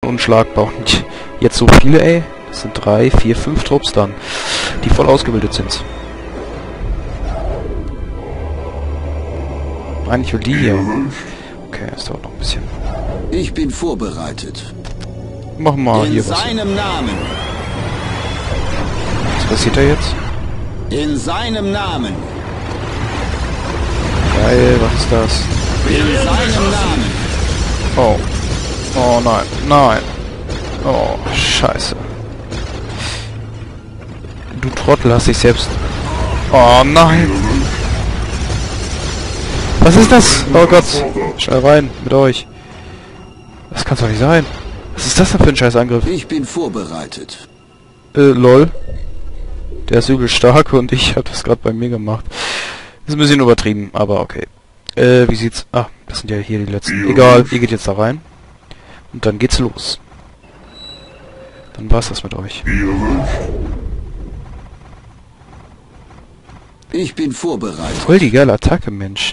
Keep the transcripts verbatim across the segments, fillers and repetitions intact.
unschlagbar. Und jetzt so viele, ey. Das sind drei, vier, fünf Trupps dann, die voll ausgebildet sind. Eigentlich will die hier. Okay, das dauert noch ein bisschen. Ich bin vorbereitet. Mach mal In hier was. seinem Namen. Was passiert da jetzt? In seinem Namen. Geil, was ist das? In seinem Namen. Oh. Oh nein, nein. Oh, scheiße. Du Trottel hast dich selbst... Oh nein. Was ist das? Oh Gott. Schnell rein mit euch. Das kann's doch nicht sein. Was ist das denn für ein scheiß Angriff? Ich bin vorbereitet. Äh, lol. Der ist übel stark und ich hab das gerade bei mir gemacht. Ist ein bisschen übertrieben, aber okay. Äh, wie sieht's... Ah, das sind ja hier die letzten. Egal, ihr geht jetzt da rein. Und dann geht's los. Dann war's das mit euch. Ich bin vorbereitet. Voll die geile Attacke, Mensch.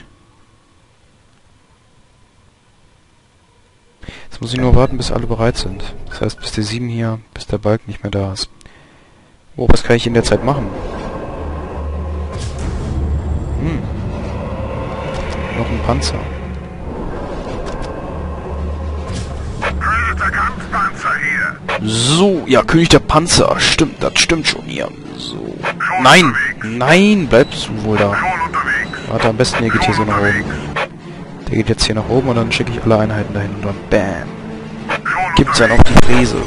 Jetzt muss ich nur warten, bis alle bereit sind. Das heißt, bis der sieben hier, bis der Balk nicht mehr da ist. Oh, was kann ich in der Zeit machen? Hm. Noch ein Panzer. König der Kampfpanzer hier. So, ja, König der Panzer. Stimmt, das stimmt schon hier. So. Nein! Nein! Bleibst du wohl da. Schon unterwegs. Warte, am besten, ihr geht hier so nach oben. Der geht jetzt hier nach oben und dann schicke ich alle Einheiten dahin und dann BAM! Gibt's dann auf die Fräse.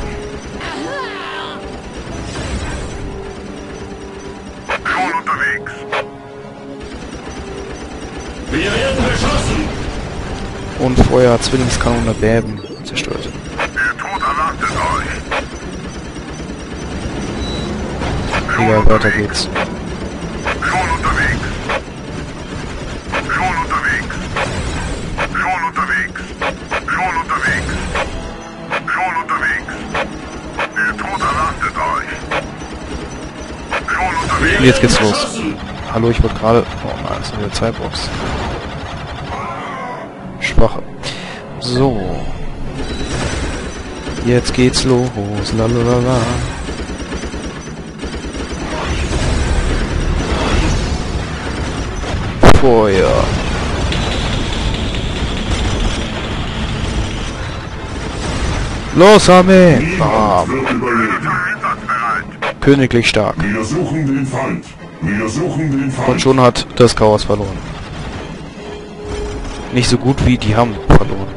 Schon unterwegs. Wir werden beschossen. Und Feuer, Zwillingskanone, Bäben, zerstört. Der Tod erwartet euch. Egal, weiter geht's. Schon unterwegs. Schon unterwegs. Schon unterwegs. Schon unterwegs. Schon unterwegs. Der Tod erwartet euch. Schon unterwegs. Und jetzt geht's los. Hallo, ich wollte gerade... Oh nein, das ist eine Zeitbox. Schwache. So. Jetzt geht's los. Lalalala. Feuer. Los, Armee! Ah, Einsatzbereit. königlich stark. Wir suchen den Feind. Wir suchen den Feind. Und schon hat das Chaos verloren. Nicht so gut wie die haben verloren.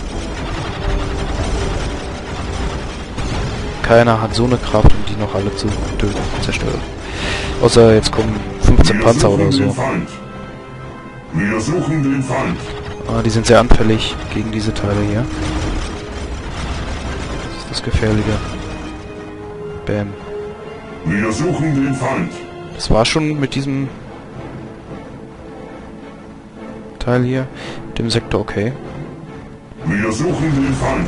Keiner hat so eine Kraft, um die noch alle zu töten, zerstören. Außer jetzt kommen fünfzehn Wir Panzer suchen oder den so. Feind. Wir suchen den Feind. Ah, die sind sehr anfällig gegen diese Teile hier. Das ist das Gefährliche. Bam. Wir suchen den Feind. Das war schon mit diesem Teil hier, dem Sektor, okay. Wir suchen den Feind.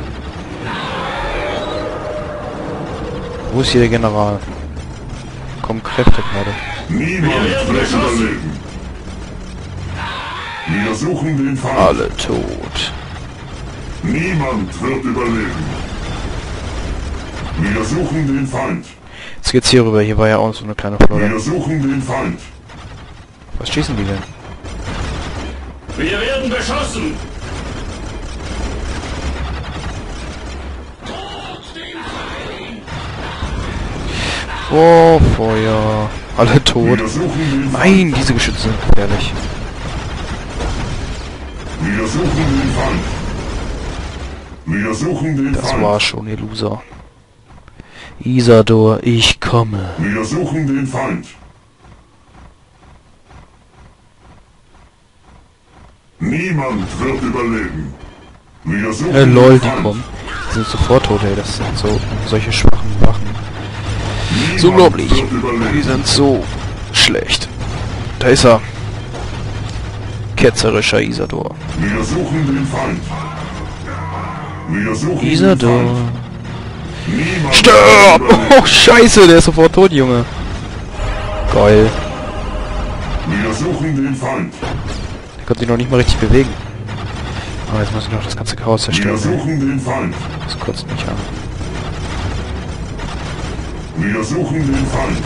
Wo ist hier der General? Kommen Kräfte gerade. Niemand wird überleben. Wir suchen den Feind. Alle tot. Niemand wird überleben. Wir suchen den Feind. Jetzt geht's hier rüber. Hier war ja auch so eine kleine Flotte. Wir suchen den Feind. Was schießen die denn? Wir werden beschossen. Oh, Feuer. Alle tot. Wir suchen den Feind. Nein, diese Geschütze sind gefährlich. Wir suchen den Feind. Wir suchen den Das Feind. war schon, ihr Loser. Isador, ich komme. Wir suchen den Feind. Niemand wird überleben. Wir suchen Äh, lol, den die Feind. kommen. Die sind sofort tot, ey. Das sind so solche schwachen Wachen. Niemand So unglaublich. wird überleben. Die sind so schlecht. Da ist er. Ketzerischer Isador. Wir suchen den Feind. Wir suchen Isador. den Feind. Niemand Stirb! wird überleben. Oh, scheiße, der ist sofort tot, Junge. Geil. Wir suchen den Feind. Der konnte sich noch nicht mal richtig bewegen. Oh, jetzt muss ich noch das ganze Chaos Wir zerstören. suchen den Feind. Das kotzt mich an. Wir suchen den Feind.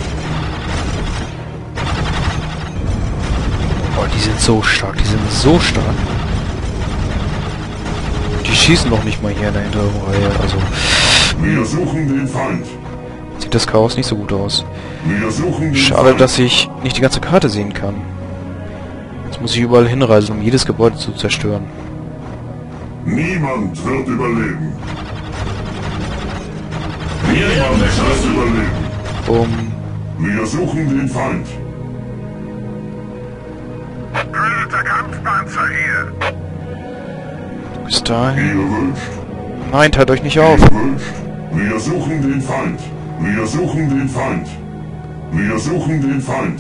Oh, die sind so stark. Die sind so stark. Die schießen noch nicht mal hier in der hinteren Reihe. Also Wir suchen den Feind. sieht das Chaos nicht so gut aus. Wir suchen den Schade, Feind. dass ich nicht die ganze Karte sehen kann. Jetzt muss ich überall hinreisen, um jedes Gebäude zu zerstören. Niemand wird überleben. Wir werden Niemand wird beschossen! überleben. Um, Wir suchen den Feind. Getöteter Kampfpanzer hier. bis dahin. Wie gewünscht. Nein, teilt euch nicht Wie auf. gewünscht. Wir suchen den Feind. Wir suchen den Feind. Wir suchen den Feind.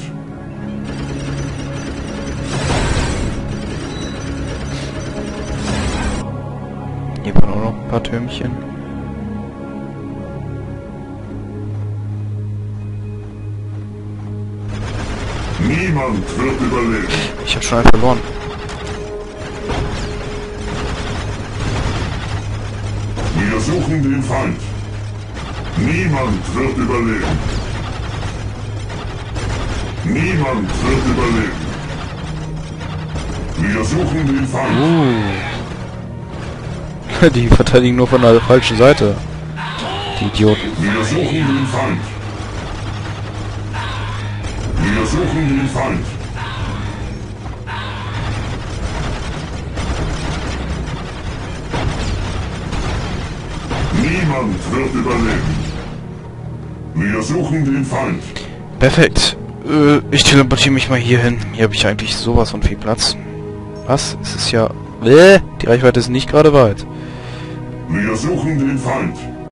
Hier waren auch noch ein paar Türmchen. Niemand wird überleben. Ich habe schon einen verloren. Wir suchen den Feind. Niemand wird überleben. Niemand wird überleben. Wir suchen den Feind. Die verteidigen nur von der falschen Seite. Die Idioten. Wir suchen den Feind. Wir suchen den Feind. Niemand wird überleben. Wir suchen den Feind. Perfekt. Äh, ich teleportiere mich mal hier hin. Hier habe ich eigentlich sowas von viel Platz. Was? Es ist ja... Äh, die Reichweite ist nicht gerade weit. Wir suchen den Feind.